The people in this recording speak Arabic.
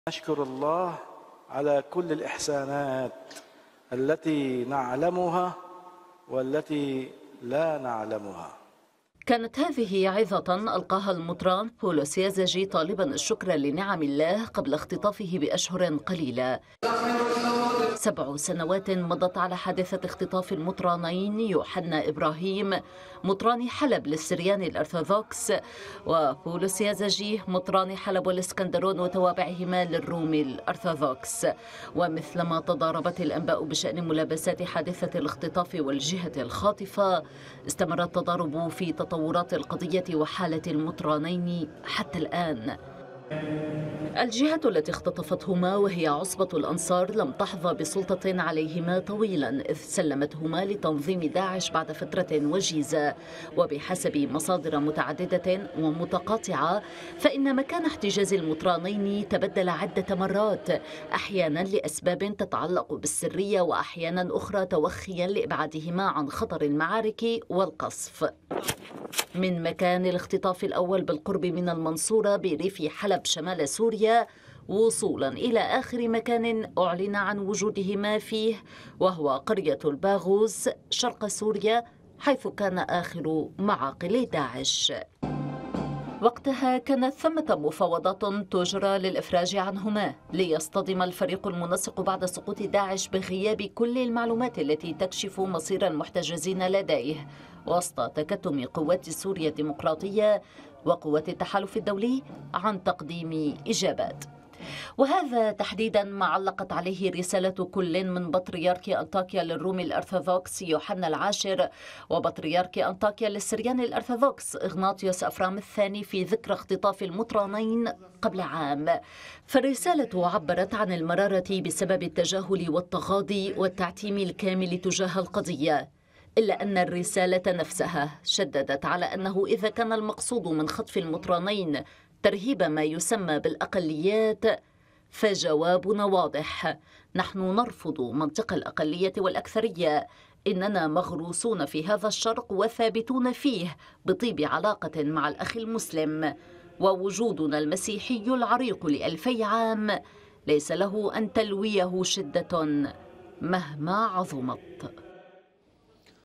نشكر الله على كل الإحسانات التي نعلمها والتي لا نعلمها. كانت هذه عظة ألقاها المطران بولس يازجي طالبا الشكر لنعم الله قبل اختطافه بأشهر قليلة. 7 سنوات مضت على حادثة اختطاف المطرانين يوحنا إبراهيم مطران حلب للسريان الأرثوذكس وبولس يازجي مطران حلب والإسكندرون وتوابعهما للروم الأرثوذكس. ومثلما تضاربت الأنباء بشأن ملابسات حادثة الاختطاف والجهة الخاطفة، استمر التضارب في تطورات القضية وحالة المطرانين حتى الآن. الجهة التي اختطفتهما وهي عصبة الأنصار لم تحظى بسلطة عليهما طويلا، إذ سلمتهما لتنظيم داعش بعد فترة وجيزة. وبحسب مصادر متعددة ومتقاطعة فإن مكان احتجاز المطرانين تبدل عدة مرات، أحيانا لأسباب تتعلق بالسرية وأحيانا أخرى توخيا لإبعادهما عن خطر المعارك والقصف. من مكان الاختطاف الأول بالقرب من المنصورة بريف حلب شمال سوريا وصولا إلى آخر مكان أعلن عن وجودهما فيه، وهو قرية الباغوز شرق سوريا، حيث كان آخر معاقل داعش. وقتها كانت ثمة مفاوضات تجرى للإفراج عنهما، ليصطدم الفريق المنسق بعد سقوط داعش بغياب كل المعلومات التي تكشف مصير المحتجزين لديه، وسط تكتم قوات سوريا الديمقراطية وقوات التحالف الدولي عن تقديم إجابات. وهذا تحديدا ما علقت عليه رسالة كل من بطريرك أنطاكيا للروم الأرثوذكس يوحنا العاشر وبطريرك أنطاكيا للسريان الأرثوذكس إغناطيوس أفرام الثاني في ذكرى اختطاف المطرانين قبل عام. فالرسالة عبرت عن المرارة بسبب التجاهل والتغاضي والتعتيم الكامل تجاه القضية، إلا أن الرسالة نفسها شددت على أنه إذا كان المقصود من خطف المطرانين ترهيب ما يسمى بالأقليات فجوابنا واضح: نحن نرفض منطق الأقلية والأكثرية، إننا مغروسون في هذا الشرق وثابتون فيه بطيب علاقة مع الأخ المسلم، ووجودنا المسيحي العريق ل2000 عام ليس له أن تلويه شدة مهما عظمت.